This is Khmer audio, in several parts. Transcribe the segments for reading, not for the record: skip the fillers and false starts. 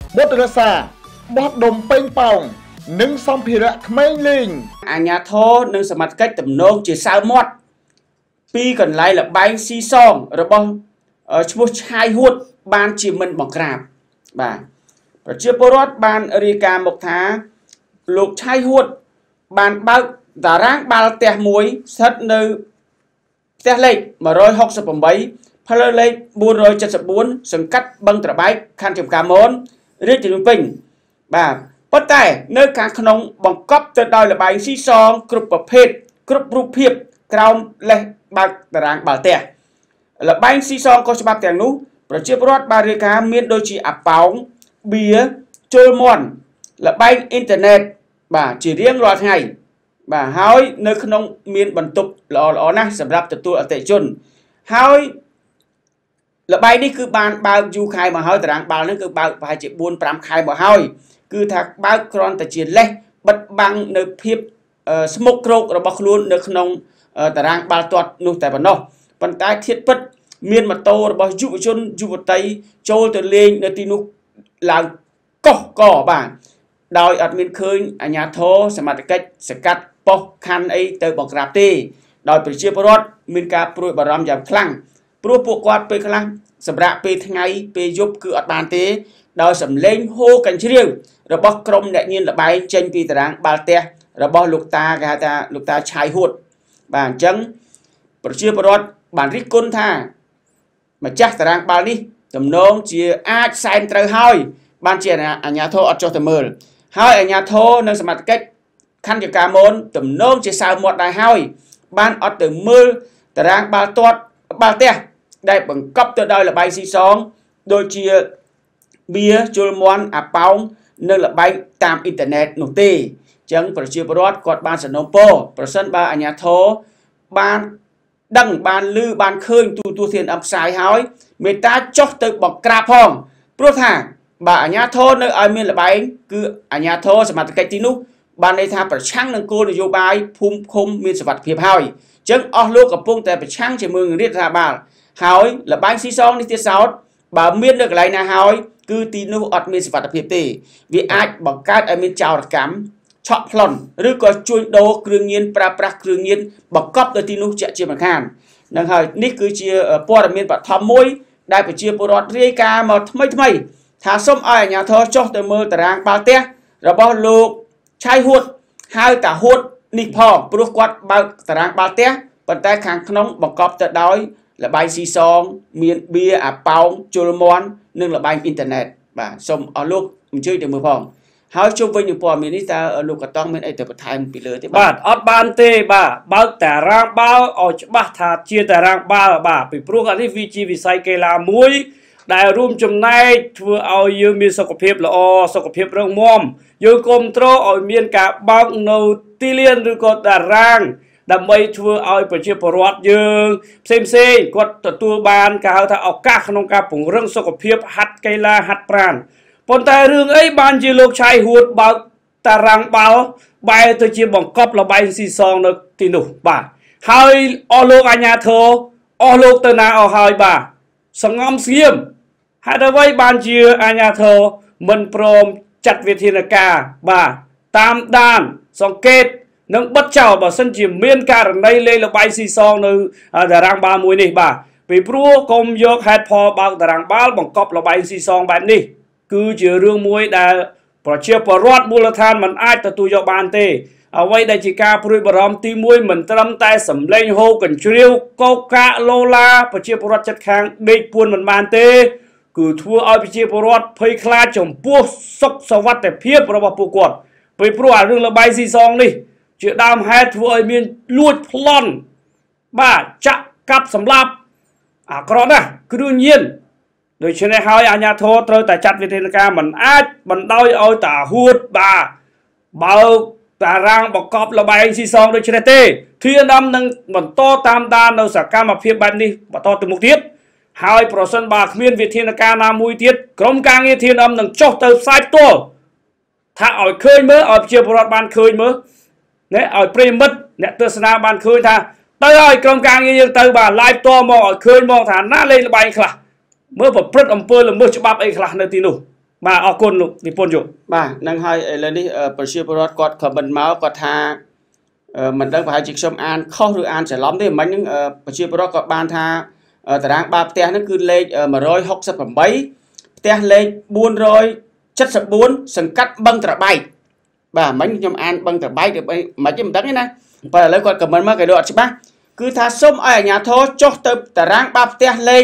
បុត្ររសាបោះដុំពេញប៉ោងនិងសម្ភារៈក្មេងលេងអាញាធរនិងសមត្ថកិច្ចទំនងជាសៅមាត់ពីកន្លែងលបែងស៊ីសងរបស់ឈ្មោះឆាយហួតបានជាមិនបង្ក្រាបបាទប្រជាពលរដ្ឋបានរាយការណ៍មកថាលោកឆាយហួតបានបើកតារាងបាល់ផ្ទះមួយស្ថិតនៅផ្ទះលេខ168ផ្លូវលេខ474សង្កាត់បឹងត្របែកខណ្ឌចំការមនរាជធានីភ្នំពេញបាទប៉ុន្តែនៅខាងក្នុងបង្កប់ទៅដោយលបែងស៊ីសងគ្រប់ប្រភេទគ្រប់រូបភាពក្រោមលេសបើកតារាងបាល់ផ្ទះលបែងស៊ីសងខុសច្បាប់ទាំងនោះប្រជាពលរដ្ឋបានរាយការណ៍មានដូចជាអាប៉ោងបៀជុលមន់លបែងអ៊ីនធឺណិតបាទជារៀងរាល់ថ្ងៃបាទហើយនៅក្នុងមានបន្ទប់ល្អណាស់សម្រាប់ទទួលអតិថិជនហើយលបែងនេះគឺបានបើកយូរខែមកហើយតារាងបាល់ហ្នឹងគឺបើកប្រហែលជា 4-5 ខែមកហើយគឺថាបើកគ្រាន់តែជាលេសបិទបាំងនៅភាពស្មុគគ្រោករបស់ខ្លួននៅក្នុងតារាងបាល់ទាត់នោះតែប៉ុណ្ណោះប៉ុន្តែធៀបពិតមានម៉ូតូរបស់យុវជនយុវតីចូលទៅលេងនៅទីនោះឡើងកោះកបាទដោយអត់មានឃើញអាជ្ញាធរសមត្ថកិច្ចសកាត់ប៉ុស្តិ៍ខណ្ឌអីទៅបង្ក្រាបទេដោយប្រជាពលរដ្ឋមានការព្រួយបារម្ភយ៉ាងខ្លាំងព្រោះពួកគាត់ពេលខ្លះសម្រាប់ពេលថ្ងៃពេលយប់គឺអត់បានទេដោយសម្លេងហូរកញ្ជ្រៀវរបស់ក្រុមអ្នកញៀនលបែងចេញពីតារាងបាល់ទះរបស់លោកតាគេហៅថាលោកតាឆាយហួតបាទអញ្ចឹងប្រជាពលរដ្ឋបានរិះគន់ថាម្ចាស់តារាងបាល់នេះទំនងជាអាចសែនត្រូវហើយបានជាអាជ្ញាធរអត់ចុះទៅមើលហើយអាជ្ញាធរនិងសមត្ថកិច្ចខណ្ឌចំការមនទំនងជាសៅមាត់ដែរហើយបានអត់ទៅមើលតារាងបាល់ទាត់បាល់ទះដែលបង្កប់ទៅដោយលបែងស៊ីសងដូចជាបៀជុលមន់អាប៉ោងនិងលបែងតាមអ៊ីនធឺណិតនោះទេអញ្ចឹងប្រជាពលរដ្ឋគាត់បានសំណូមពរប្រសិនបើអាជ្ញាធរបានដឹងបានឮបានឃើញទូទស្សន៍ផ្សាយហើយមេត្តាចុះទៅបង្ក្រាបផងព្រោះថាបើអាជ្ញាធរនៅឲ្យមានលបែងគឺអាជ្ញាធរសមត្ថកិច្ចទីនោះបានន័យថាប្រឆាំងនឹងគោលនយោបាយភូមិឃុំមានសុវត្ថិភាពហើយអញ្ចឹងអស់លោកកំពុងតែប្រឆាំងជាមួយនឹងរដ្ឋាភិបាលហើយលបែងស៊ីសងនេះទៀតសោតបើមាននៅកន្លែងណាហើយគឺទីនោះអត់មានសុវត្ថិភាពទេវាអាចបង្កើតឲ្យមានចោរកម្មឆក់ប្លន់ឬក៏ជួញដូរគ្រឿងញៀនប្រើប្រាស់គ្រឿងញៀនបង្កប់ទៅទីនោះជាមិនខាននឹងហើយនេះគឺជាព័ត៌មានបឋមមួយដែលប្រជាពលរដ្ឋរាយការណ៍មកថ្មីថាសូមឲ្យអាជ្ញាធរចុះទៅមើលតារាងបាល់ទះរបស់លោកឆៃហួតហៅតាហួតនេះផងព្រោះគាត់បើកតារាងបាល់ទះប៉ុន្តែខាងក្នុងបង្កប់ទៅដោយលបែងស៊ីសងមានបៀអាប៉ោងជុលមន់និងលបែងអ៊ីនធឺណិតបាទសូមអស់លោកអញ្ជើញទៅមើលផងហើយជុំវិញនឹងព័ត៌មាននេះតើលោកកតង់មានអីទៅបន្ថែមពីលើទេបាទអត់បានទេបាទបើកតារាងបាល់ឲ្យច្បាស់ថាជាតារាងបាល់បាទពីព្រោះអានេះវាជាវិស័យកីឡាមួយដែលរួមចំណែកធ្វើឲ្យយើងមានសុខភាពល្អសុខភាពរឹងមាំយើងគ្រប់គ្រងឲ្យមានការបើកនៅទីលានឬក៏តារាងដើម្បីធ្វើឲ្យប្រជាពលរដ្ឋយើងផ្សេងគាត់ទទួលបានគេហៅថាឱកាសក្នុងការពង្រឹងសុខភាពហាត់កីឡាហាត់ប្រាណប៉ុន្តែរឿងអីបានជាលោកឆៃហួតបើកតារាងបាល់បែរទៅជាបង្កប់លបែងស៊ីសងនៅទីនោះបាទហើយអស់លោកអាជ្ញាធរអស់លោកទៅណាអស់ហើយបាទសង្ងំស្ងៀមហេតុអ្វីបានជាអាជ្ញាធរមិនព្រមចាត់វិធានការបាទតាមដានសង្កេតនិងបិទចោលបើសិនជាមានករណីលេងលបែងស៊ីសងនៅតារាងបាល់មួយនេះបាទពីព្រោះកុំយកហេតុផលបើកតារាងបាល់បង្កប់លបែងស៊ីសងបែបនេះគឺជារឿងមួយដែលប្រជាពលរដ្ឋមូលដ្ឋានមិនអាចទទួលយកបានទេអ្វីដែលជាការព្រួយបារម្ភទី1មិនត្រឹមតែសម្លេងហូរកញ្ជ្រៀវកោកកាកឡូឡាប្រជាពលរដ្ឋចិត្តខាងដេកពួនមិនបានទេគឺធ្វើឲ្យប្រជាពលរដ្ឋភ័យខ្លាចចំពោះសុខសวัสดิភាពរបស់ពួកគាត់ពីព្រោះអារឿងលបែងស៊ីសងនេះជាដើមហេតុធ្វើឲ្យមានលួចប្លន់បាទចាក់កាប់សម្លាប់អាក្រក់ណាស់គ្រឿងញៀនដូច្នេះហើយអាជ្ញាធរត្រូវតែចាត់វិធានការមិនអាចបណ្ដោយឲ្យតាហួតបាទបើកតារាងបង្កប់លបែងស៊ីសងដូចនេះទេធាននឹងបន្តតាមដាននៅសកម្មភាពបែបនេះបន្តទៅមុខទៀតហើយប្រសិនបើគ្មានវិធានការណាមួយទៀតក្រុមការងារធាននឹងចុះទៅផ្សាយផ្ទាល់ថាឲ្យឃើញមើលឲ្យប្រជាពលរដ្ឋបានឃើញមើលនេះឲ្យប្រិមិត្តអ្នកទស្សនាបានឃើញថាទៅឲ្យក្រុមការងារយើងទៅបាទ live ផ្ទាល់មកឲ្យឃើញមកថាណាលេងលបែងខ្លះមើលប្រព្រឹត្តអំពើល្មើសច្បាប់អីខ្លះនៅទីនោះបាទអរគុណលោកនិពន្ធយុបាទនឹងហើយឥឡូវនេះប្រជាពលរដ្ឋគាត់ខមមិនមកគាត់ថាមិនដឹងប្រហែលជាខ្ញុំអានខុសឬអានច្រឡំទេមិញហ្នឹងប្រជាពលរដ្ឋក៏បានថាតារាងបាល់ផ្ទះហ្នឹងគឺលេខ168ផ្ទះលេខ474សង្កាត់បឹងត្របែកបាទមិញខ្ញុំអានបឹងត្របែកឬមិនទេមិនដឹងទេណាបើឥឡូវគាត់ខមមិនមកគេដូចអត់ច្បាស់គឺថាសូមឲ្យអាជ្ញាធរចុះទៅតារាងបាល់ផ្ទះលេខ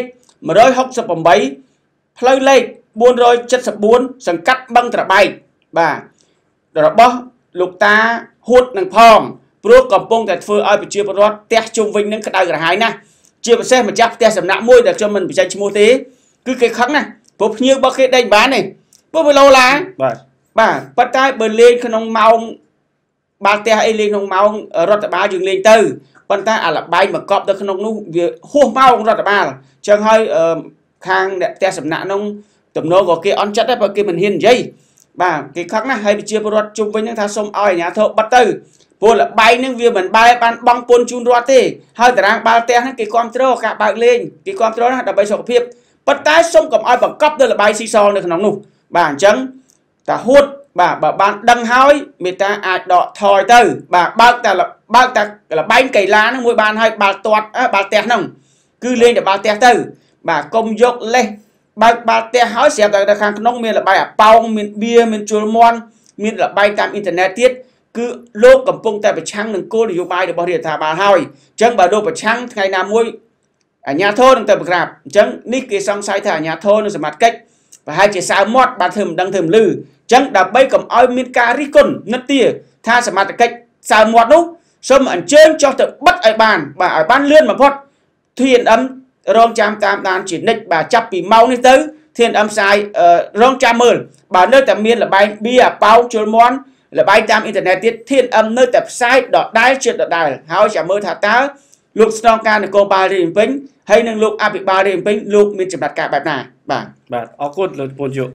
168ផ្លូវលេខ474សង្កាត់បឹងត្របែកបាទរបស់លោកតាហួតនឹងផងព្រោះកំពុងតែធ្វើឲ្យប្រជាពលរដ្ឋផ្ទះជុំវិញនឹងក្តៅក្រហាយណាស់ជាពិសេសម្ចាស់ផ្ទះសំណាក់មួយដែលខ្ញុំមិនបញ្ចេញឈ្មោះទេគឺគេខឹងណាស់ព្រោះភ្ញៀវរបស់គេដេញបានទេព្រោះវាឡូឡាបាទប៉ុន្តែបើលេងក្នុងម៉ោងបាល់ផ្ទះអីលេងក្នុងម៉ោងរដ្ឋបាលយើងលេងទៅប៉ុន្តែអាលបែងមកកប់ទៅក្នុងនោះវាហួសម៉ោងរដ្ឋបាលអញ្ចឹងហើយខាងអ្នកផ្ទះសំណាក់នោះទំនោរក៏គេអន់ចិត្តដែរព្រោះគេមិនហ៊ាននិយាយបាទគេខឹងណាស់ហើយប្រជាពលរដ្ឋជុំវិញហ្នឹងថាសូមឲ្យអាជ្ញាធរបិទទៅព្រោះលបែងហ្នឹងវាមិនបែរបានបង់ពន្ធជូនរដ្ឋទេហើយតារាងបាល់ផ្ទះហ្នឹងគេគ្រប់គ្រងការបើកលេងគេគ្រប់គ្រងណាដើម្បីសុខភាពប៉ុន្តែសូមកុំឲ្យបង្កប់នៅលបែងស៊ីសងនៅក្នុងនោះបាទអញ្ចឹងតាហួតបាទបើបានដឹងហើយមេតាអាចដកថយទៅបាទបើកតែលបែងកីឡាហ្នឹងមួយបានហើយបាល់ទាត់បាល់ផ្ទះហ្នឹងគឺលេងតែបាល់ផ្ទះទៅបាទកុំយកលេសបើកបាល់ផ្ទះហើយស្រាប់តែខាងក្នុងមានលបែងអាប៉ោងមានបៀមានជុលមន់មានលបែងតាមអ៊ីនធឺណិតទៀតគឺលោកកំពុងតែប្រឆាំងនឹងគោលនយោបាយរបស់រដ្ឋាភិបាលហើយអញ្ចឹងបើលោកប្រឆាំងថ្ងៃណាមួយអាជ្ញាធរនឹងទៅបង្ក្រាបអញ្ចឹងនេះគេសង្ស័យថាអាជ្ញាធរនឹងសមត្ថកិច្ចប្រហែលជាសៅមាត់បាទធ្វើមិនដឹងធ្វើមិនលឺអញ្ចឹងដើម្បីកុំឲ្យមានការរិះគន់និទាថាសមត្ថកិច្ចសៅមាត់នោះសូមអញ្ជើញចុះទៅបិទឲ្យបានបាទឲ្យបានលឿនបំផុត TNM រងចាំតាមដានជានិច្ចបាទចាប់ពីម៉ោងនេះទៅ TNM ផ្សាយរងចាំមើលបើនៅតែមានលបែងបៀអាប៉ោងជុលមន់លបែងតាមអ៊ីនធឺណិតទៀត TNM នៅតែផ្សាយដដែលជាដដែលហើយចាំមើលថាតើលោកស្នងការនគរបាលរាជភ្នំពេញហើយនឹងលោកអភិបាលរាជភ្នំពេញលោកមានចំណាត់ការបែបណាបាទអរគុណលោកនិពន្ធយុ